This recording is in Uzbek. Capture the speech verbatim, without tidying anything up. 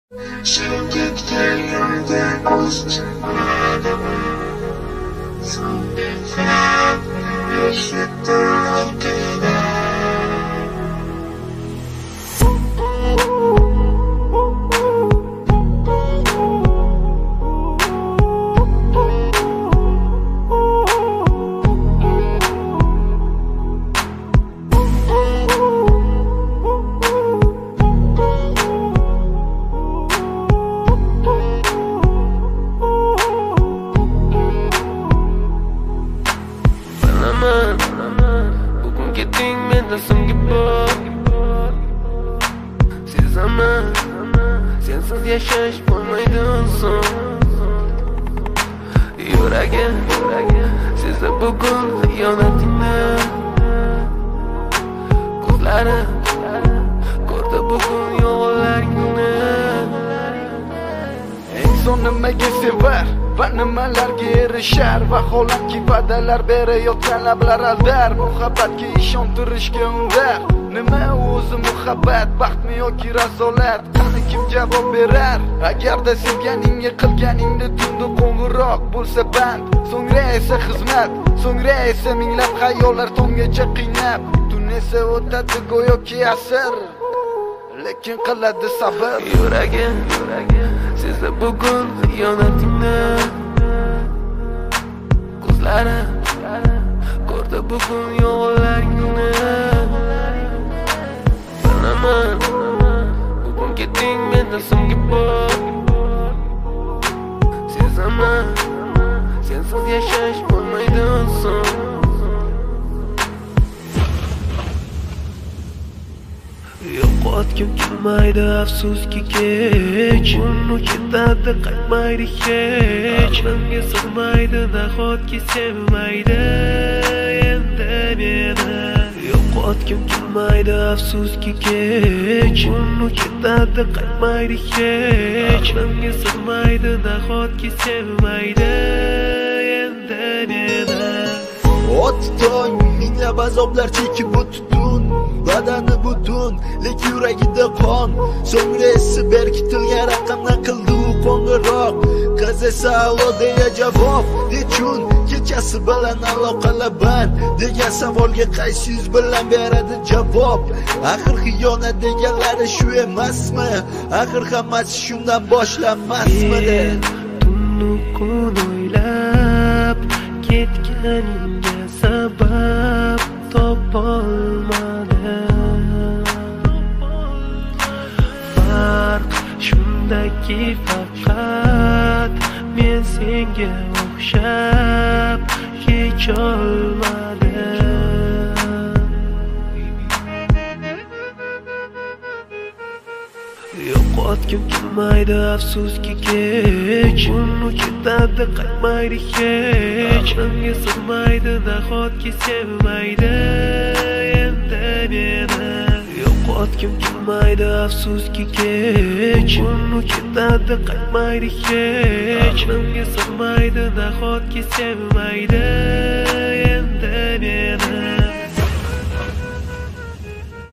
Bugun keting mendan so'nggi bor. Sezaman, sensiz yashash bo'lmaydi so'ng. Yuragim, sezdi bugun xiyonatingni. Ko'zlarim ko'rdi bugun yolg'onlaringni. Inson nimaga sevar va nimalarga erishar? Vaholanki va'dalar berayotgan lablar aldar. Muhabbatga ishontirishga undar. Nima o'zi muhabbat, baxtmi yoki rasolat? Qani kim javob berar? Agarda sevganingga qilganingni tunda qo'ng'iroq bo'lsa band, so'ngra esa xizmat, so'ngra esa minglab xayollar tonggacha qiynab, tun esa o'tadi go'yoki asr, lekin qiladi sabr. Yuragim, sezdi bugun xiyonatingni. Ko'zlarim ko'rdi bugun yolg'onlaringni. Bilaman, bugun keting mendan so'nggi bor. Sezaman, sensiz yashash bo'lmaydi so'ng. Yo'qotgim kelmaydi afsuski kech, uni ketadi qaytmaydi hech. Menga sig'maydi nahotki sevmaydi endi meni. Yo'qotgim kelmaydi afsuski kech, uni ketadi qaytmaydi hech. Menga sig'maydi nahotki sevmaydi endi meni. O'tdi tong, minglab azoblar chekib o'tdun, badani butun, lek yuragida qon. So'ngra esi berkitilgan raqamdan qildi u qo'ng'iroq. Qiz esa allo deya javob, nechun kechasi bilan aloqalar band degan savolga qaysi yuz bilan beradi javob? Axir xiyonat deganlari shu emasmi? Axir hammasi shundan boshlanmasmidi? Tunni kun o'ylab ketganingga sabab topolmadim. Farq shundaki faqat men senga o'xshab kecholmadim. Yo'qotgim kelmaydi afsuski kech, uni ketadi qaytmaydi hech. Menga sig'maydi nahotki sevmaydi endi meni. Yo'qotgim kelmaydi afsuski kech, uni ketadi qaytmaydi hech. Menga sig'maydi nahotki sevmaydi endi meni.